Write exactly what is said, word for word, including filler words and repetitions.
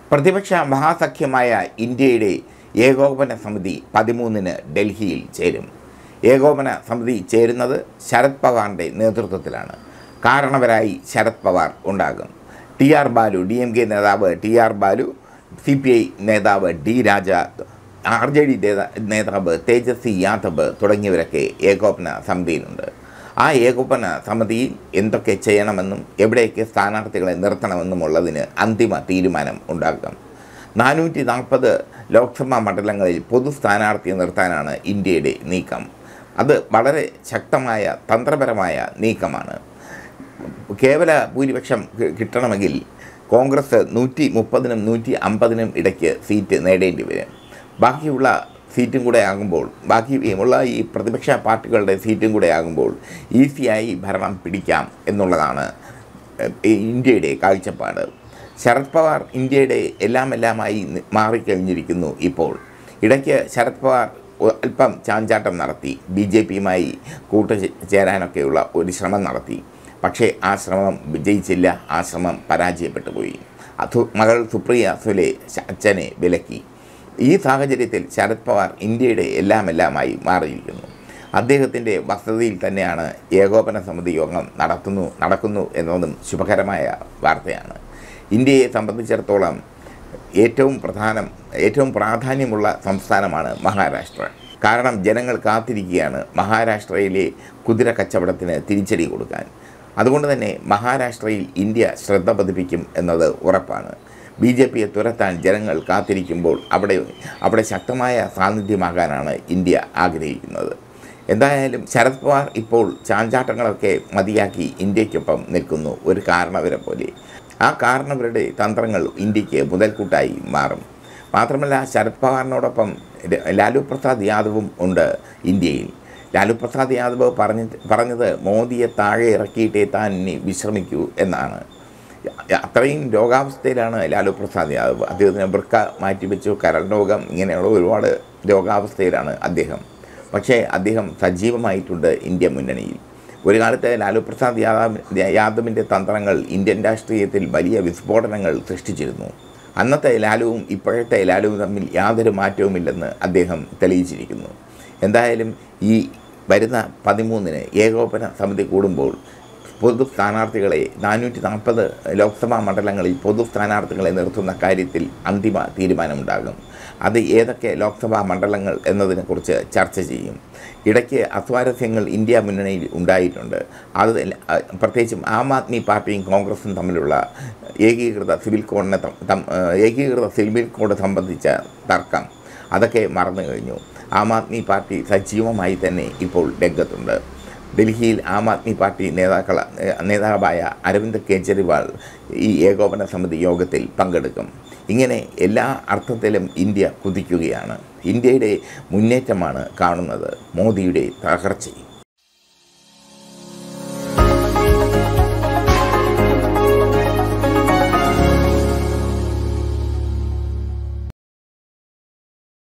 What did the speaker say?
പ്രതിപക്ഷ മഹാസഖ്യമായ ഇന്ത്യയുടെ ഏകോപന സമിതി പതിമൂന്നിന് ഡൽഹിയിൽ ചേരും. ഏകോപന സമിതി ചേരുന്നത് ശരത് പവാറിൻ്റെ നേതൃത്വത്തിലാണ്. കാരണവരായി ശരത് പവാർ ഉണ്ടാകും. T R Baalu, D M K നേതാവ് T R Baalu, C P I നേതാവ് D Raja, R J D നേതാവ് തേജസ്വി യാദവ് തുടങ്ങിയവരൊക്കെ ഏകോപന സമിതിയിലുണ്ട്. ആ ഏകോപന സമിതിയിൽ എന്തൊക്കെ ചെയ്യണമെന്നും എവിടെയൊക്കെ സ്ഥാനാർത്ഥികളെ നിർത്തണമെന്നുമുള്ളതിന് അന്തിമ തീരുമാനം ഉണ്ടാകും. നാനൂറ്റി നാൽപ്പത് ലോക്സഭാ മണ്ഡലങ്ങളിൽ പൊതു സ്ഥാനാർത്ഥിയെ നിർത്താനാണ് ഇന്ത്യയുടെ നീക്കം. അത് വളരെ ശക്തമായ തന്ത്രപരമായ നീക്കമാണ്. കേവല ഭൂരിപക്ഷം കിട്ടണമെങ്കിൽ കോൺഗ്രസ് നൂറ്റി മുപ്പതിനും നൂറ്റി അമ്പതിനും ഇടയ്ക്ക് സീറ്റ് നേടേണ്ടി വരും. ബാക്കിയുള്ള സീറ്റും കൂടെ ആകുമ്പോൾ ബാക്കി ഉള്ള ഈ പ്രതിപക്ഷ പാർട്ടികളുടെ സീറ്റും കൂടെ ആകുമ്പോൾ ഈസിയായി ഭരണം പിടിക്കാം എന്നുള്ളതാണ് ഇന്ത്യയുടെ കാഴ്ചപ്പാട്. ശരത് പവാർ ഇന്ത്യയുടെ എല്ലാം എല്ലാമായി മാറിക്കഴിഞ്ഞിരിക്കുന്നു. ഇപ്പോൾ ഇടയ്ക്ക് ശരത് പവാർ അല്പം ചാഞ്ചാട്ടം നടത്തി, ബി ജെ പിയുമായി കൂട്ടുചേരാനൊക്കെയുള്ള ഒരു ശ്രമം നടത്തി. പക്ഷേ ആ ശ്രമം വിജയിച്ചില്ല. ആ ശ്രമം പരാജയപ്പെട്ടു പോയി. അത് മകൾ സുപ്രിയ സുലെ അച്ഛനെ വിലക്കി. ഈ സാഹചര്യത്തിൽ ശരത് പവാർ ഇന്ത്യയുടെ എല്ലാം എല്ലാമായി മാറിയിരിക്കുന്നു. അദ്ദേഹത്തിൻ്റെ വസതിയിൽ തന്നെയാണ് ഏകോപന സമിതി യോഗം നടത്തുന്നു നടക്കുന്നു എന്നതും ശുഭകരമായ വാർത്തയാണ്. ഇന്ത്യയെ സംബന്ധിച്ചിടത്തോളം ഏറ്റവും പ്രധാനം ഏറ്റവും പ്രാധാന്യമുള്ള സംസ്ഥാനമാണ് മഹാരാഷ്ട്ര. കാരണം ജനങ്ങൾ കാത്തിരിക്കുകയാണ് മഹാരാഷ്ട്രയിലെ കുതിര കച്ചവടത്തിന് തിരിച്ചടി കൊടുക്കാൻ. അതുകൊണ്ട് തന്നെ മഹാരാഷ്ട്രയിൽ ഇന്ത്യ ശ്രദ്ധ പതിപ്പിക്കും എന്നത് ഉറപ്പാണ്. ബി ജെ പിയെ തുരത്താൻ ജനങ്ങൾ കാത്തിരിക്കുമ്പോൾ അവിടെ അവിടെ ശക്തമായ സാന്നിധ്യമാകാനാണ് ഇന്ത്യ ആഗ്രഹിക്കുന്നത്. എന്തായാലും ശരത് പവാർ ഇപ്പോൾ ചാഞ്ചാട്ടങ്ങളൊക്കെ മതിയാക്കി ഇന്ത്യക്കൊപ്പം നിൽക്കുന്നു, ഒരു കാരണവരെ പോലെ. ആ കാരണവരുടെ തന്ത്രങ്ങൾ ഇന്ത്യക്ക് മുതൽക്കൂട്ടായി മാറും. മാത്രമല്ല ശരത് പവാറിനോടൊപ്പം ലാലു പ്രസാദ് യാദവും ഉണ്ട് ഇന്ത്യയിൽ. ലാലു പ്രസാദ് യാദവ് പറഞ്ഞ പറഞ്ഞത് മോദിയെ താഴെ ഇറക്കിയിട്ടേ താൻ ഇനി വിശ്രമിക്കൂ എന്നാണ്. അത്രയും രോഗാവസ്ഥയിലാണ് ലാലു പ്രസാദ് യാദവ്. അദ്ദേഹത്തിന് വൃക്ക മാറ്റിവെച്ചു, കരൾ രോഗം, ഇങ്ങനെയുള്ള ഒരുപാട് രോഗാവസ്ഥയിലാണ് അദ്ദേഹം. പക്ഷേ അദ്ദേഹം സജീവമായിട്ടുണ്ട് ഇന്ത്യ മുന്നണിയിൽ. ഒരു കാലത്ത് ലാലു പ്രസാദ് യാദവ് യാദവിൻ്റെ തന്ത്രങ്ങൾ ഇന്ത്യൻ രാഷ്ട്രീയത്തിൽ വലിയ വിസ്ഫോടനങ്ങൾ സൃഷ്ടിച്ചിരുന്നു. അന്നത്തെ ലാലുവും ഇപ്പോഴത്തെ ലാലുവും തമ്മിൽ യാതൊരു മാറ്റവുമില്ലെന്ന് അദ്ദേഹം തെളിയിച്ചിരിക്കുന്നു. എന്തായാലും ഈ വരുന്ന പതിമൂന്നിന് ഏകോപന സമിതി കൂടുമ്പോൾ പൊതു സ്ഥാനാർത്ഥികളെ നാനൂറ്റി നാൽപ്പത് ലോക്സഭാ മണ്ഡലങ്ങളിൽ പൊതു സ്ഥാനാർത്ഥികളെ നിർത്തുന്ന കാര്യത്തിൽ അന്തിമ തീരുമാനമുണ്ടാകും. അത് ഏതൊക്കെ ലോക്സഭാ മണ്ഡലങ്ങൾ എന്നതിനെക്കുറിച്ച് ചർച്ച ചെയ്യും. ഇടയ്ക്ക് അസ്വാരസ്യങ്ങൾ ഇന്ത്യ മുന്നണിയിൽ ഉണ്ടായിട്ടുണ്ട്. അത് പ്രത്യേകിച്ചും ആം ആദ്മി പാർട്ടിയും കോൺഗ്രസും തമ്മിലുള്ള ഏകീകൃത സിവിൽ കോഡിനെ ഏകീകൃത സിവിൽ കോഡ് സംബന്ധിച്ച തർക്കം അതൊക്കെ മറന്നു കഴിഞ്ഞു. ആം ആദ്മി പാർട്ടി സജീവമായി തന്നെ ഇപ്പോൾ രംഗത്തുണ്ട്. ഡൽഹിയിൽ ആം ആദ്മി പാർട്ടി നേതാക്കള നേതാവായ അരവിന്ദ് കെജ്രിവാൾ ഈ ഏകോപന സമിതി യോഗത്തിൽ പങ്കെടുക്കും. ഇങ്ങനെ എല്ലാ അർത്ഥത്തിലും ഇന്ത്യ കുതിക്കുകയാണ്. ഇന്ത്യയുടെ മുന്നേറ്റമാണ് കാണുന്നത്, മോദിയുടെ തകർച്ചയും.